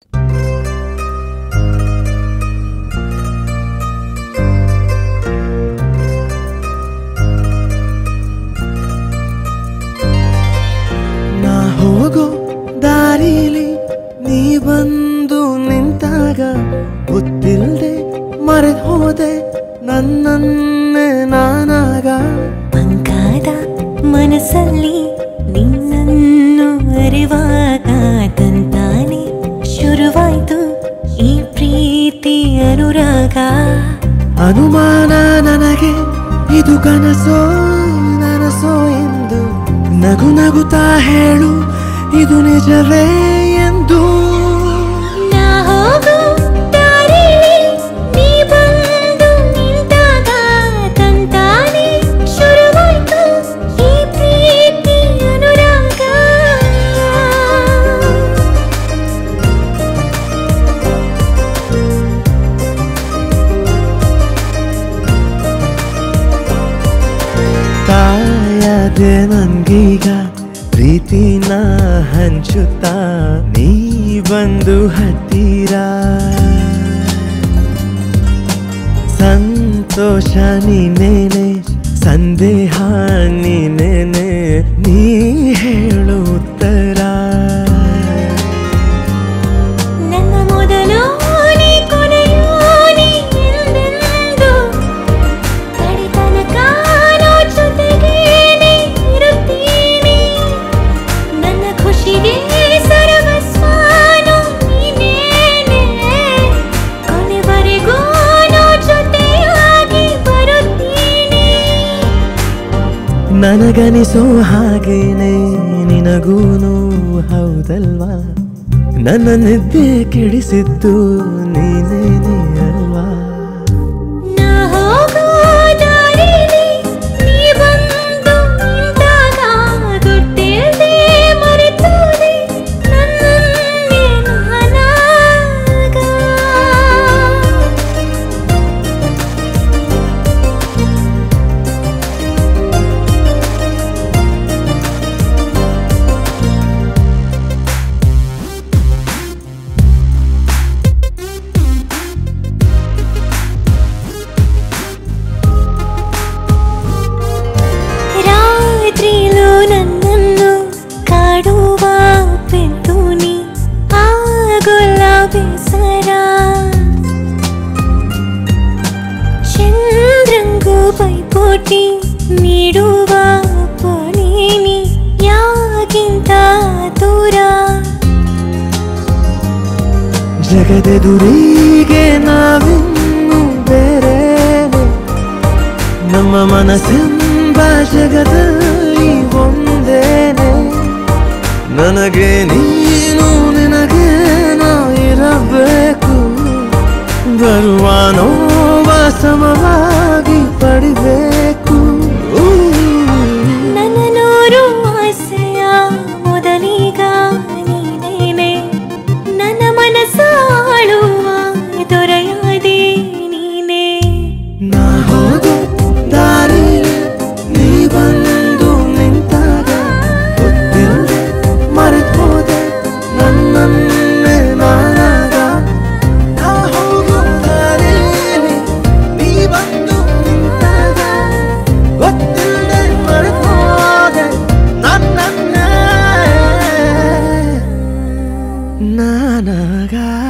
ನಾ ಹೋಗೋ ದಾರಿಲಿ ನೀ ಬಂದು ನಿಂತಾಗ ಗೊತ್ತಿಲ್ಲದೆ ಮರೆತು ಹೋದೆ ನನ್ನನ್ನೇ ನಾನಾಗ. ಬಂಗಾದ ಮನಸ್ಸಲ್ಲಿ ನಿನ್ನನ್ನು ಅರಿವಾಗ ತಂತಾನೆ ಶುರುವಾಯ್ತು ಈ ಪ್ರೀತಿ ಅನುರಾಗ. ಅನುಮಾನ ನನಗೆ ಇದು ಕನಸೋ ನನಸೋ ಎಂದು, ನಗು ನಗುತ್ತಾ ಹೇಳು ಇದು ನಿಜವೇ ಎಂದು. ನಾ ಹೋಗೋ ದಾರಿಲಿ ನೀ ಬಂದು ನಿಂತಾಗ ತಂತಾನೆ ಶುರುವಾಯ್ತು ಈ ಪ್ರೀತಿ ಅನುರಾಗ. ತಾಯದೆ ನನ್ಗೀಗ ಪ್ರೀತಿನ ಹಂಚುತ್ತಾ ನೀ ಬಂದು ಹತ್ತಿರ. ಸಂತೋಷ ನೀನೇನೆ ಸಂದೇಹ ನೀನೇನೆ ನೀ ಹೇಳು ಉತ್ತರ. ನನ್ನ ಮೊದಲು ನೀ ಕೊನೆಯೂ ನೀ ಎಂದೆಂದು ಕಡೆ ತನಕ ನಾ ಜೊತೆಗೇನೆ ಇರುತ್ತೀನಿ. ನನ್ನ ಖುಷಿಗೆ ಸರ್ವಸ್ವನು ನೀನೇನೆ, ಕೊನೆವರೆಗೂ ನಾ ಜೊತೆಯಾಗಿ ಬರುತ್ತೀನಿ. ನನಗನಿಸೋ ಹಾಗೇನೆ ನಿನಗೂನು ಹೌದಲ್ವಾ, ನನ್ನ ನಿದ್ದೆ ಕೆಡಿಸಿದ್ದು ನೀನೇನೆ ಅಲ್ವಾ. ನಾ ಹೋಗೋ ದಾರಿಲಿ ನೀ ಬಂದು ನಿಂತಾಗ ಗೊತ್ತಿಲ್ಲದೆ ಮರೆತೋದೆ ನನ್ನನ್ನೇ ನಾನಾಗ. ರಾತ್ರಿಲೂ ನನ್ನನ್ನು ಕಾಡುವ ಪೆದ್ದು ನೀ ಆಗೋಲ್ಲ ಬೇಸರ. ಚಂದ್ರಂಗೂ ಪೈಪೋಟಿ ನೀಡುವ ಪೋಣಿ ಯಾಗಿಂತ ದೂರ. ಜಗದೆದುರಿಗೆ ನಾವಿನ್ನು ಬೇರೇನೆ, ನಮ್ಮ ಮನಸ್ಸೆಂಬ ಜಗದಲ್ಲಿ ಒಂದೇನೆ. ನನಗೆ ನೀನು ನಿನಗೆ ನಾ ಇರಬೇಕು, ಬರುವ ನೋವ ಸಮವಾಗಿ ಪಡಿಬೇಕು. ನನ್ನ ನೂರು ಆಸೆಯ ಮೊದಲೀಗ ನೀನೇನೆ, ನನ್ನ ಮನಸ್ಸಾಳುವ ದೊರೆಯಾದೆ ನೀನೇ. ನಾ ಹೋಗೋ ದಾರಿಲಿ ನೀ ಬಂದು ನಿಂತಾಗ ಗೊತ್ತಿಲ್ಲದೆ ಮರೆತು ಹೋದೆ ನನ್ನನ್ನೇ ನಾನಾಗ. ನಾ ಹೋಗೋ ದಾರಿಲಿ ನೀ ಬಂದು ನಿಂತಾಗ ಗೊತ್ತಿಲ್ಲದೆ ಮರೆತು ಹೋದೆ ನನ್ನನ್ನೇ ನಾನಾಗ.